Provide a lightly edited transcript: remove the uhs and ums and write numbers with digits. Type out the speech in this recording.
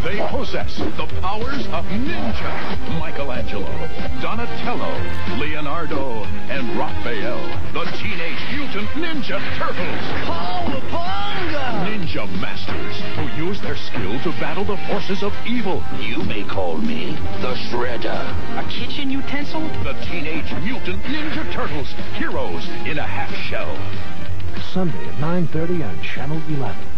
They possess the powers of Ninja. Michelangelo, Donatello, Leonardo, and Raphael. The Teenage Mutant Ninja Turtles. Cowabunga! Ninja masters who use their skill to battle the forces of evil. You may call me the Shredder. A kitchen utensil? The Teenage Mutant Ninja Turtles. Heroes in a half shell. Sunday at 9:30 on Channel 11.